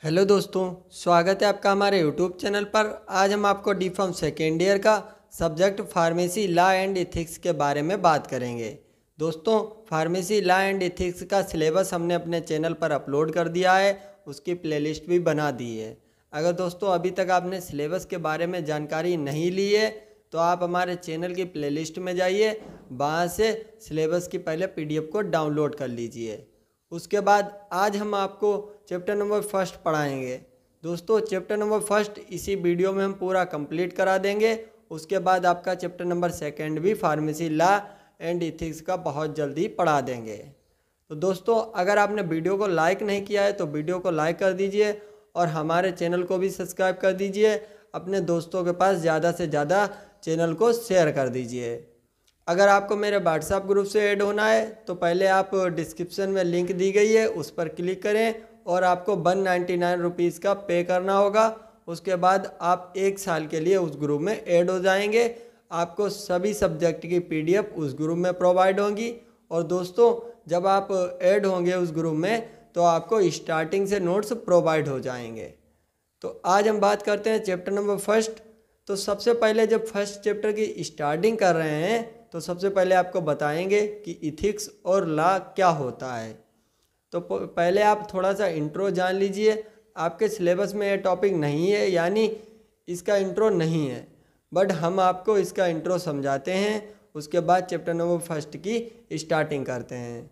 Hello दोस्तों, स्वागत है आपका हमारे यूट्यूब चैनल पर। आज हम आपको डी फार्म सेकेंड ईयर का subject pharmacy law and ethics के बारे में बात करेंगे। दोस्तों, फार्मेसी लॉ एंड एथिक्स का सिलेबस हमने अपने चैनल पर अपलोड कर दिया है, उसकी प्लेलिस्ट भी बना दी है। अगर दोस्तों अभी तक आपने सिलेबस के बारे में जानकारी नहीं ली है तो आप हमारे चैनल की प्लेलिस्ट में जाइए, वहाँ से सिलेबस की पहले PDF को डाउनलोड कर लीजिए। उसके बाद आज हम आपको चैप्टर नंबर फर्स्ट पढ़ाएंगे। दोस्तों, चैप्टर नंबर फर्स्ट इसी वीडियो में हम पूरा कंप्लीट करा देंगे। उसके बाद आपका चैप्टर नंबर सेकंड भी फार्मेसी लॉ एंड एथिक्स का बहुत जल्दी पढ़ा देंगे। तो दोस्तों, अगर आपने वीडियो को लाइक नहीं किया है तो वीडियो को लाइक कर दीजिए और हमारे चैनल को भी सब्सक्राइब कर दीजिए। अपने दोस्तों के पास ज़्यादा से ज़्यादा चैनल को शेयर कर दीजिए। अगर आपको मेरे व्हाट्सएप ग्रुप से ऐड होना है तो पहले आप डिस्क्रिप्शन में लिंक दी गई है, उस पर क्लिक करें और आपको 199 रुपीज़ का पे करना होगा। उसके बाद आप 1 साल के लिए उस ग्रुप में ऐड हो जाएंगे। आपको सभी सब्जेक्ट की PDF उस ग्रुप में प्रोवाइड होंगी। और दोस्तों, जब आप ऐड होंगे उस ग्रुप में तो आपको स्टार्टिंग से नोट्स प्रोवाइड हो जाएंगे। तो आज हम बात करते हैं चैप्टर नंबर फर्स्ट। तो सबसे पहले जब फर्स्ट चैप्टर की स्टार्टिंग कर रहे हैं तो सबसे पहले आपको बताएंगे कि इथिक्स और लॉ क्या होता है। तो पहले आप थोड़ा सा इंट्रो जान लीजिए। आपके सिलेबस में ये टॉपिक नहीं है, यानी इसका इंट्रो नहीं है, बट हम आपको इसका इंट्रो समझाते हैं। उसके बाद चैप्टर नंबर फर्स्ट की स्टार्टिंग करते हैं।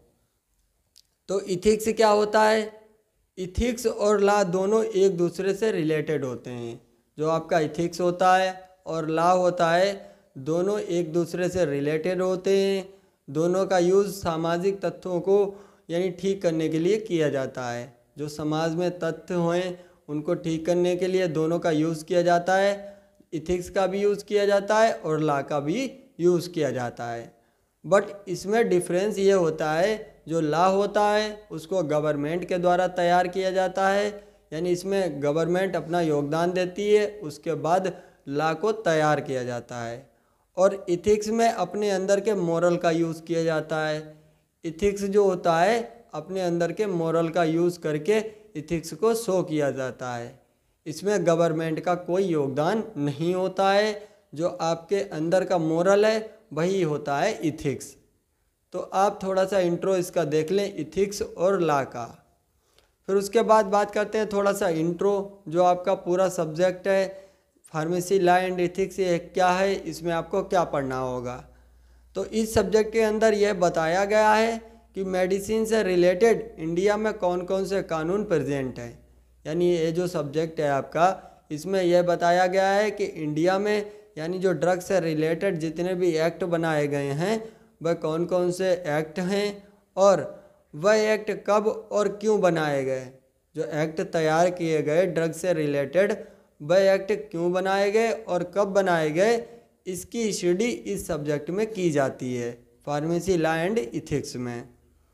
तो इथिक्स क्या होता है? इथिक्स और लॉ दोनों एक दूसरे से रिलेटेड होते हैं। जो आपका इथिक्स होता है और लॉ होता है, दोनों एक दूसरे से रिलेटेड होते हैं। दोनों का यूज़ सामाजिक तथ्यों को यानी ठीक करने के लिए किया जाता है। जो समाज में तथ्य हैं उनको ठीक करने के लिए दोनों का यूज़ किया जाता है। इथिक्स का भी यूज़ किया जाता है और लॉ का भी यूज़ किया जाता है। बट इसमें डिफरेंस ये होता है, जो लॉ होता है उसको गवर्नमेंट के द्वारा तैयार किया जाता है, यानी इसमें गवर्नमेंट अपना योगदान देती है, उसके बाद लॉ को तैयार किया जाता है। और इथिक्स में अपने अंदर के मोरल का यूज़ किया जाता है। इथिक्स जो होता है अपने अंदर के मोरल का यूज़ करके इथिक्स को शो किया जाता है। इसमें गवर्नमेंट का कोई योगदान नहीं होता है। जो आपके अंदर का मोरल है वही होता है इथिक्स। तो आप थोड़ा सा इंट्रो इसका देख लें, इथिक्स और लॉ का। फिर उसके बाद बात करते हैं थोड़ा सा इंट्रो, जो आपका पूरा सब्जेक्ट है फार्मेसी लॉ एंड एथिक्स, ये क्या है, इसमें आपको क्या पढ़ना होगा। तो इस सब्जेक्ट के अंदर यह बताया गया है कि मेडिसिन से रिलेटेड इंडिया में कौन कौन से कानून प्रेजेंट हैं। यानी ये जो सब्जेक्ट है आपका, इसमें यह बताया गया है कि इंडिया में यानी जो ड्रग से रिलेटेड जितने भी एक्ट बनाए गए हैं वह कौन कौन से एक्ट हैं और वह एक्ट कब और क्यों बनाए गए। जो एक्ट तैयार किए गए ड्रग से रिलेटेड, वह एक्ट क्यों बनाए गए और कब बनाए गए, इसकी स्टडी इस सब्जेक्ट में की जाती है फार्मेसी लॉ एंड इथिक्स में।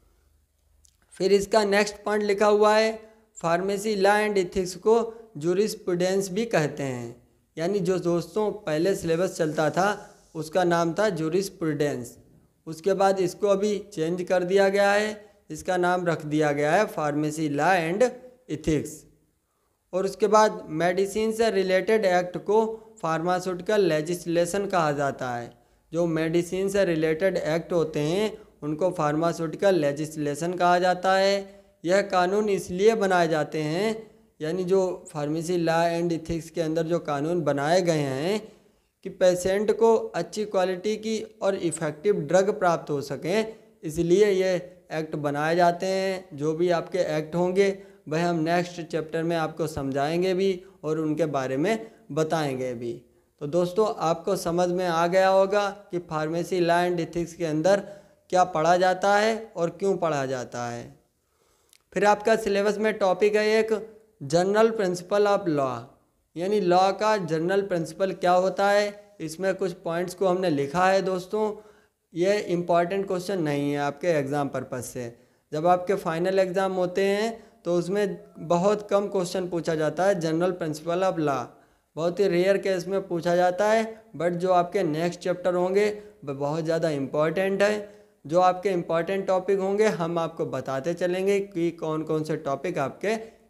फिर इसका नेक्स्ट पॉइंट लिखा हुआ है, फार्मेसी लॉ एंड इथिक्स को जूरिस्प्रूडेंस भी कहते हैं। यानी जो दोस्तों पहले सिलेबस चलता था उसका नाम था जूरिस्प्रूडेंस। उसके बाद इसको अभी चेंज कर दिया गया है, इसका नाम रख दिया गया है फार्मेसी लॉ एंड इथिक्स। और उसके बाद मेडिसिन से रिलेटेड एक्ट को फार्मास्यूटिकल लेजिस्लेशन कहा जाता है। जो मेडिसिन से रिलेटेड एक्ट होते हैं उनको फार्मास्यूटिकल लेजिस्लेशन कहा जाता है। यह कानून इसलिए बनाए जाते हैं, यानी जो फार्मेसी लॉ एंड इथिक्स के अंदर जो कानून बनाए गए हैं कि पेशेंट को अच्छी क्वालिटी की और इफ़ेक्टिव ड्रग प्राप्त हो सकें, इसलिए ये एक्ट बनाए जाते हैं। जो भी आपके एक्ट होंगे वह हम नेक्स्ट चैप्टर में आपको समझाएंगे भी और उनके बारे में बताएंगे भी। तो दोस्तों, आपको समझ में आ गया होगा कि फार्मेसी लॉ एंड इथिक्स के अंदर क्या पढ़ा जाता है और क्यों पढ़ा जाता है। फिर आपका सिलेबस में टॉपिक है एक जनरल प्रिंसिपल ऑफ लॉ, यानी लॉ का जनरल प्रिंसिपल क्या होता है। इसमें कुछ पॉइंट्स को हमने लिखा है। दोस्तों, ये इम्पॉर्टेंट क्वेश्चन नहीं है आपके एग्ज़ाम पर्पज़ से। जब आपके फाइनल एग्ज़ाम होते हैं तो उसमें बहुत कम क्वेश्चन पूछा जाता है जनरल प्रिंसिपल ऑफ लॉ, बहुत ही रेयर केस में पूछा जाता है। बट जो आपके नेक्स्ट चैप्टर होंगे वह बहुत ज़्यादा इम्पॉर्टेंट है। जो आपके इम्पॉर्टेंट टॉपिक होंगे हम आपको बताते चलेंगे कि कौन कौन से टॉपिक आपके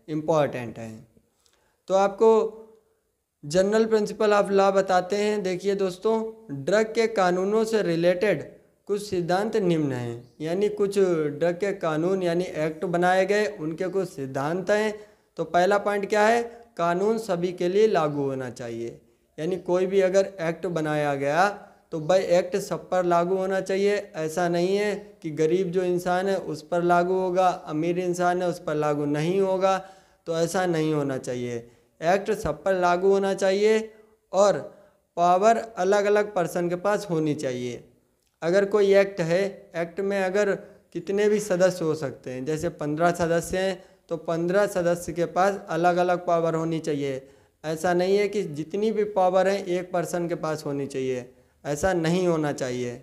इम्पॉर्टेंट हैं। तो आपको जनरल प्रिंसिपल ऑफ लॉ बताते हैं। देखिए दोस्तों, ड्रग के कानूनों से रिलेटेड कुछ सिद्धांत निम्न हैं, यानी कुछ ड्रग के कानून यानी एक्ट बनाए गए, उनके कुछ सिद्धांत हैं। तो पहला पॉइंट क्या है, कानून सभी के लिए लागू होना चाहिए। यानी कोई भी अगर एक्ट बनाया गया तो वह एक्ट सब पर लागू होना चाहिए। ऐसा नहीं है कि गरीब जो इंसान है उस पर लागू होगा, अमीर इंसान है उस पर लागू नहीं होगा, तो ऐसा नहीं होना चाहिए। एक्ट सब पर लागू होना चाहिए और पावर अलग अलग पर्सन के पास होनी चाहिए। अगर कोई एक्ट है, एक्ट में अगर कितने भी सदस्य हो सकते हैं, जैसे 15 सदस्य हैं तो 15 सदस्य के पास अलग अलग पावर होनी चाहिए। ऐसा नहीं है कि जितनी भी पावर है एक पर्सन के पास होनी चाहिए, ऐसा नहीं होना चाहिए।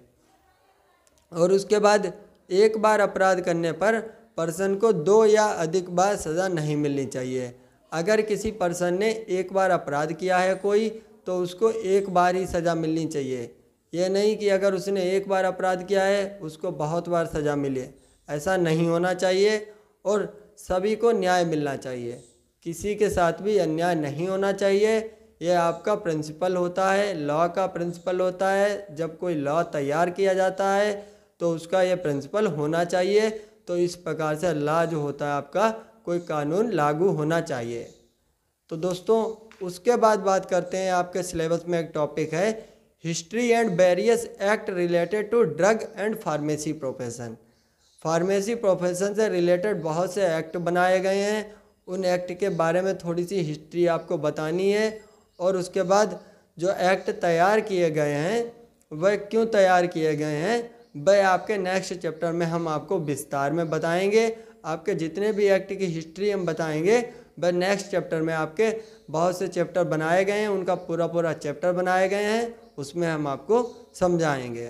और उसके बाद एक बार अपराध करने पर पर्सन को 2 या अधिक बार सज़ा नहीं मिलनी चाहिए। अगर किसी पर्सन ने एक बार अपराध किया है कोई, तो उसको एक बार ही सज़ा मिलनी चाहिए। ये नहीं कि अगर उसने एक बार अपराध किया है उसको बहुत बार सज़ा मिले, ऐसा नहीं होना चाहिए। और सभी को न्याय मिलना चाहिए, किसी के साथ भी अन्याय नहीं होना चाहिए। ये आपका प्रिंसिपल होता है, लॉ का प्रिंसिपल होता है। जब कोई लॉ तैयार किया जाता है तो उसका ये प्रिंसिपल होना चाहिए। तो इस प्रकार से लॉ जो होता है आपका, कोई कानून लागू होना चाहिए। तो दोस्तों उसके बाद बात करते हैं, आपके सिलेबस में एक टॉपिक है history and various act related to drug and pharmacy profession. Pharmacy profession से रिलेटेड बहुत से एक्ट बनाए गए हैं, उन एक्ट के बारे में थोड़ी सी हिस्ट्री आपको बतानी है। और उसके बाद जो एक्ट तैयार किए गए हैं वह क्यों तैयार किए गए हैं, वह आपके नेक्स्ट चैप्टर में हम आपको विस्तार में बताएंगे। आपके जितने भी एक्ट की हिस्ट्री हम बताएंगे वह नेक्स्ट चैप्टर में, आपके बहुत से चैप्टर बनाए गए हैं, उनका पूरा पूरा चैप्टर बनाए गए हैं, उसमें हम आपको समझाएंगे।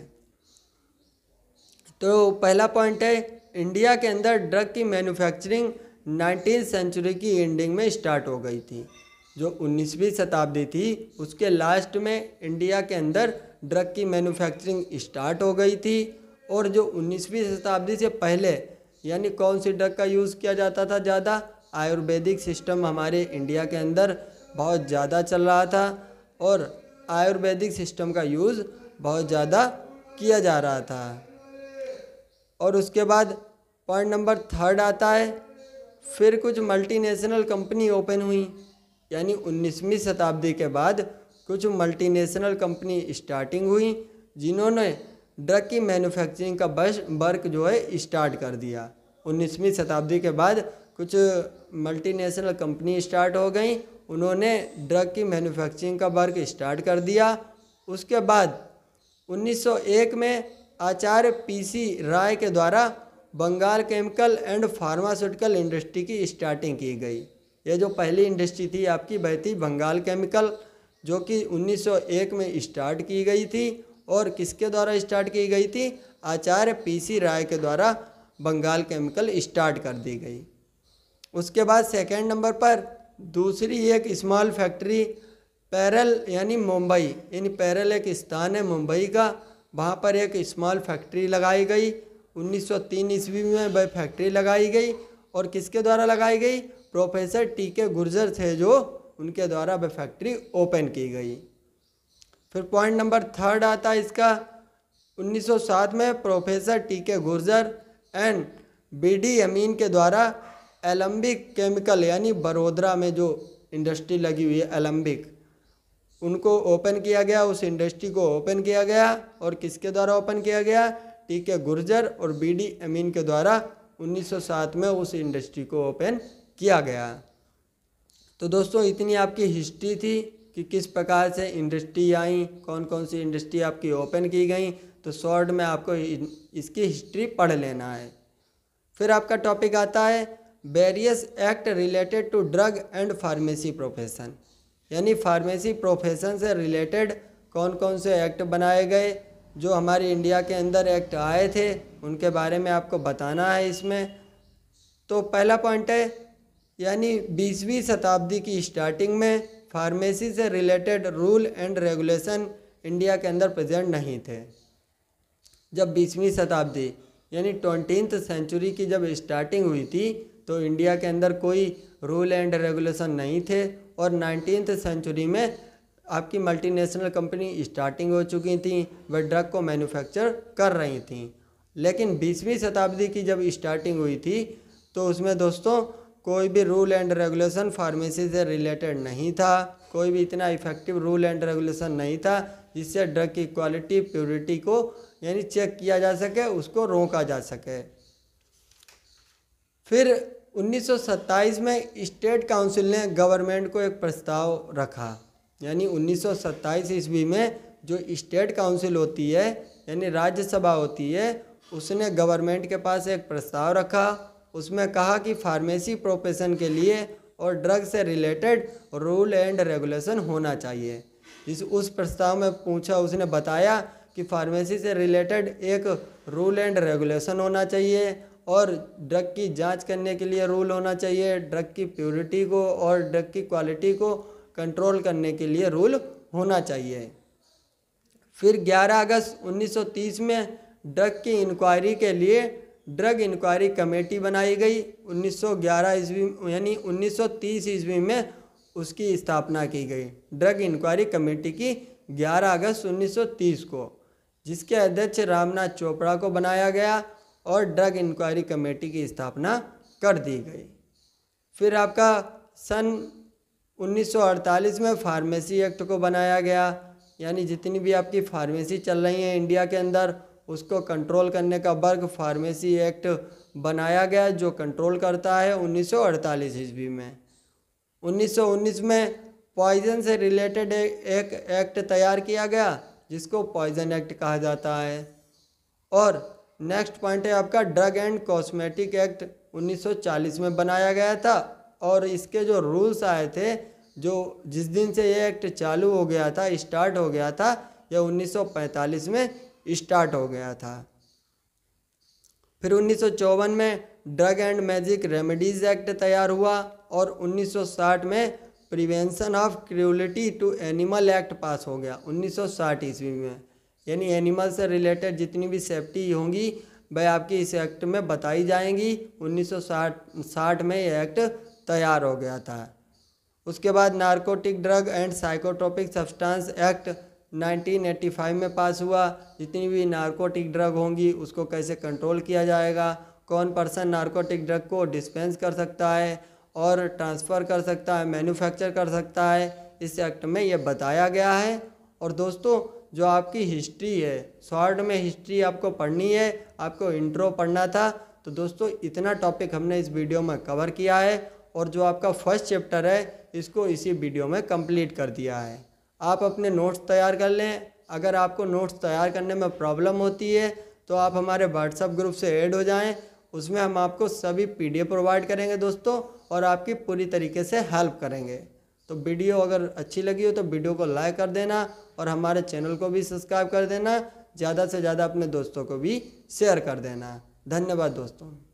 तो पहला पॉइंट है, इंडिया के अंदर ड्रग की मैन्युफैक्चरिंग 19वीं सेंचुरी की एंडिंग में स्टार्ट हो गई थी। जो 19वीं शताब्दी थी उसके लास्ट में इंडिया के अंदर ड्रग की मैन्युफैक्चरिंग स्टार्ट हो गई थी। और जो 19वीं शताब्दी से पहले यानी कौन सी ड्रग का यूज़ किया जाता था ज़्यादा, आयुर्वेदिक सिस्टम हमारे इंडिया के अंदर बहुत ज़्यादा चल रहा था और आयुर्वेदिक सिस्टम का यूज़ बहुत ज़्यादा किया जा रहा था। और उसके बाद पॉइंट नंबर 3 आता है, फिर कुछ मल्टीनेशनल कंपनी ओपन हुई। यानी 19वीं शताब्दी के बाद कुछ मल्टीनेशनल कंपनी स्टार्टिंग हुई जिन्होंने ड्रग की मैन्युफैक्चरिंग का वर्क जो है स्टार्ट कर दिया। 19वीं शताब्दी के बाद कुछ मल्टीनेशनल कंपनी स्टार्ट हो गई, उन्होंने ड्रग की मैन्युफैक्चरिंग का वर्क स्टार्ट कर दिया। उसके बाद 1901 में आचार्य पीसी राय के द्वारा Bengal chemical and pharmaceutical industry की स्टार्टिंग की गई। ये जो पहली इंडस्ट्री थी आपकी वह थी बंगाल केमिकल, जो कि 1901 में स्टार्ट की गई थी। और किसके द्वारा स्टार्ट की गई थी, आचार्य पीसी राय के द्वारा बंगाल केमिकल स्टार्ट कर दी गई। उसके बाद सेकंड नंबर पर दूसरी एक स्मॉल फैक्ट्री पैरल यानी मुंबई, यानी पैरल एक स्थान है मुंबई का, वहाँ पर एक स्मॉल फैक्ट्री लगाई गई। 1903 ईस्वी में वह फैक्ट्री लगाई गई और किसके द्वारा लगाई गई, प्रोफेसर टी.के. गुर्जर थे जो, उनके द्वारा वह फैक्ट्री ओपन की गई। फिर पॉइंट नंबर 3 आता है इसका, 1907 में professor TK. Gurjar and BD. Amin के द्वारा एलम्बिक केमिकल यानी बड़ोदरा में जो इंडस्ट्री लगी हुई है एलम्बिक, उनको ओपन किया गया, उस इंडस्ट्री को ओपन किया गया। और किसके द्वारा ओपन किया गया, टी.के. गुर्जर और बी.डी. अमीन के द्वारा 1907 में उस इंडस्ट्री को ओपन किया गया। तो दोस्तों इतनी आपकी हिस्ट्री थी कि किस प्रकार से इंडस्ट्री आई, कौन कौन सी इंडस्ट्री आपकी ओपन की गई। तो शॉर्ट में आपको इसकी हिस्ट्री पढ़ लेना है। फिर आपका टॉपिक आता है various act related to drug and pharmacy profession, यानी फार्मेसी प्रोफेशन से रिलेटेड कौन कौन से एक्ट बनाए गए, जो हमारे इंडिया के अंदर एक्ट आए थे उनके बारे में आपको बताना है इसमें। तो पहला पॉइंट है, यानी 20वीं शताब्दी की स्टार्टिंग में फार्मेसी से related rule and regulation India के अंदर प्रेजेंट नहीं थे। जब 20वीं शताब्दी यानी 20th सेंचुरी की जब स्टार्टिंग हुई थी तो इंडिया के अंदर कोई रूल एंड रेगुलेशन नहीं थे और 19th सेंचुरी में आपकी मल्टीनेशनल कंपनी स्टार्टिंग हो चुकी थी, वह ड्रग को मैन्युफैक्चर कर रही थी। लेकिन 20वीं शताब्दी की जब स्टार्टिंग हुई थी तो उसमें दोस्तों कोई भी रूल एंड रेगुलेशन फार्मेसी से रिलेटेड नहीं था, कोई भी इतना इफेक्टिव रूल एंड रेगुलेशन नहीं था जिससे ड्रग की क्वालिटी प्योरिटी को यानी चेक किया जा सके, उसको रोका जा सके। फिर 1927 में स्टेट काउंसिल ने गवर्नमेंट को एक प्रस्ताव रखा, यानी 1927 ईस्वी में जो स्टेट काउंसिल होती है यानी राज्यसभा होती है, उसने गवर्नमेंट के पास एक प्रस्ताव रखा। उसमें कहा कि फार्मेसी प्रोफेशन के लिए और ड्रग से रिलेटेड रूल एंड रेगुलेशन होना चाहिए। उस प्रस्ताव में पूछा, उसने बताया कि फार्मेसी से रिलेटेड एक रूल एंड रेगुलेशन होना चाहिए और ड्रग की जांच करने के लिए रूल होना चाहिए, ड्रग की प्योरिटी को और ड्रग की क्वालिटी को कंट्रोल करने के लिए रूल होना चाहिए। फिर 11 अगस्त 1930 में ड्रग की इंक्वायरी के लिए ड्रग इंक्वायरी कमेटी बनाई गई। 1911 ईस्वी यानी 1930 ईस्वी में उसकी स्थापना की गई, ड्रग इंक्वायरी कमेटी की 11 अगस्त 1930 को, जिसके अध्यक्ष रामनाथ चोपड़ा को बनाया गया और ड्रग इंक्वायरी कमेटी की स्थापना कर दी गई। फिर आपका सन 1948 में फार्मेसी एक्ट को बनाया गया, यानी जितनी भी आपकी फार्मेसी चल रही हैं इंडिया के अंदर उसको कंट्रोल करने का वर्ग फार्मेसी एक्ट बनाया गया जो कंट्रोल करता है 1948 ईस्वी में। 1919 में पॉइजन से रिलेटेड एक एक्ट तैयार किया गया जिसको पॉइजन एक्ट कहा जाता है। और नेक्स्ट पॉइंट है आपका ड्रग एंड कॉस्मेटिक एक्ट 1940 में बनाया गया था और इसके जो रूल्स आए थे, जो जिस दिन से ये एक्ट चालू हो गया था, स्टार्ट हो गया था, यह 1945 में स्टार्ट हो गया था। फिर 1954 में drug and magic remedies act तैयार हुआ और 1960 में prevention of cruelty to animal act pass हो गया 1960 ईस्वी में, यानी एनिमल से रिलेटेड जितनी भी सेफ्टी होंगी वह आपकी इस एक्ट में बताई जाएंगी। 1960 में यह एक्ट तैयार हो गया था। उसके बाद narcotic drug and psychotropic substance act 1985 में पास हुआ। जितनी भी नारकोटिक ड्रग होंगी उसको कैसे कंट्रोल किया जाएगा, कौन पर्सन नारकोटिक ड्रग को डिस्पेंस कर सकता है और ट्रांसफ़र कर सकता है, मैन्युफैक्चर कर सकता है, इस एक्ट में ये बताया गया है। और दोस्तों जो आपकी हिस्ट्री है, शॉर्ट में हिस्ट्री आपको पढ़नी है, आपको इंट्रो पढ़ना था, तो दोस्तों इतना टॉपिक हमने इस वीडियो में कवर किया है और जो आपका फर्स्ट चैप्टर है इसको इसी वीडियो में कंप्लीट कर दिया है। आप अपने नोट्स तैयार कर लें। अगर आपको नोट्स तैयार करने में प्रॉब्लम होती है तो आप हमारे व्हाट्सएप ग्रुप से ऐड हो जाएं, उसमें हम आपको सभी PDF प्रोवाइड करेंगे दोस्तों और आपकी पूरी तरीके से हेल्प करेंगे। तो वीडियो अगर अच्छी लगी हो तो वीडियो को लाइक कर देना और हमारे चैनल को भी सब्सक्राइब कर देना, ज़्यादा से ज़्यादा अपने दोस्तों को भी शेयर कर देना। धन्यवाद दोस्तों।